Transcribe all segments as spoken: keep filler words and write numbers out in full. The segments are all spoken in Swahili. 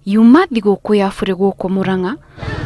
Yuma thigũkũ ya bũrĩ gũkũ Murang'a,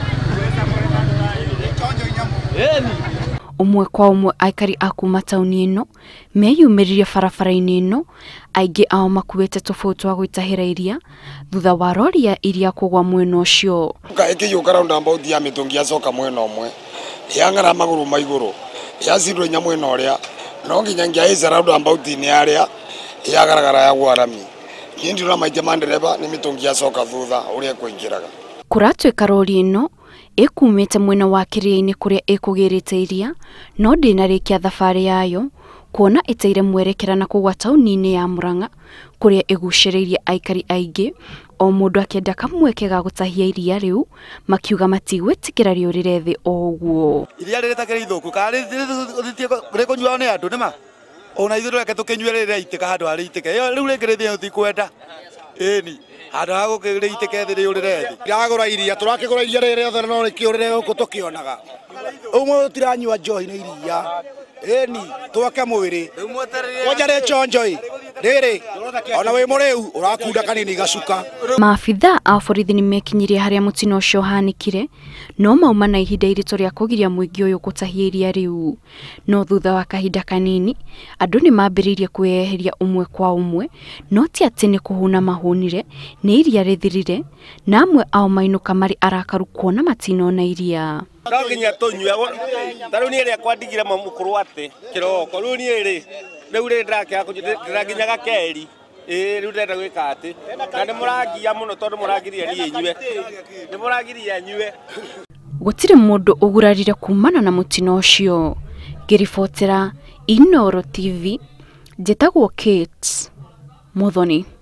umwe kwa umwe aikari a kuma tauni ĩno meyumĩririe barabara-inĩ ĩno, aingĩ ao makuĩte tũbũũ twa gwĩtahĩra iria thutha wa rori ya iria kũgwa mwena ũcio. Ĩkĩyũka roundabout ya mĩtũngi yacoka mwena ũmwe yang'ara magũrũ ma igũrũ yacindwo inya mwena ũrĩa, no nginya ngĩaica roundabout-inĩ yarĩa yagaragara ya gwarami. Niĩ ndirona maita ma ndereba nĩ mĩtũngi yacoka thutha ũrĩa ĩkũingĩraga. Kũratuĩka rori ĩno ĩkumĩte mwena wa kĩrĩa-inĩ kũrĩa ĩkũgĩrĩte iria, no ndĩnarĩkia thabarĩ yayo kuona ĩteire mwerekera na kũgwa tauni-inĩ ya Murang'a kũrĩa ĩgucĩrĩirie aikari aingĩ, o mũndũ akĩenda kamweke ga gũtahia iria rĩu, makiuga matigwĩtĩkĩra rĩũrĩre thĩ o ũguo. Iria rĩrĩ takĩrĩ ithũku kana rĩkũnyuo nĩ andũ nĩma, ona ithuĩ reke tũkĩnyue rĩrĩ itĩka handũ harĩ itĩka rĩu rĩngĩ rĩthĩ tũtikwenda ĩni handũ ha gũkĩrĩ itĩka thĩ rĩũrĩre thĩ. Ndagũra iria tũrakĩgũra iria rĩrĩ othe no rĩkĩũrĩre gũkũ tũkĩonaga ũmwe tũtiranyua njohi na iria ĩni twake mwĩrĩ wonjarĩ chonjoi rĩrĩ ona wĩ mũrĩu ũrakunda kanini gacuka. Maabitha a borithi nĩ mekinyirie harĩa mũtino ũcio ũhanĩkire, no mauma na ihinda iritũ rĩa kũgiria mũingĩ ũyũ gũtahia iria rĩu, no thutha wa kahinda kanini andũ nĩ mambĩrĩirie kwĩyeheria ũmwe kwa ũmwe, no ti atĩ nĩ kũhũna mahũnire, nĩ iria rĩthirire na amwe ao mainũka marĩ arakaru kuona matinona iria. No nginya tũnyue tarĩu niĩ rĩa kwandigire mũkũrũ atĩ kĩroko rĩu niĩ rĩ rĩu rĩ ndĩrakinya gakeri ĩ rĩu ndĩrenda gwĩka atĩ na nĩ mũrangia mũno tondũ mũrangiria niĩ nyue nĩ mũrangiria nyue. Gũtirĩ mũndũ ũgurarire kumana na mũtino ũcio. Ngĩribotera Inooro T V, njĩtagwo Kate Muthoni.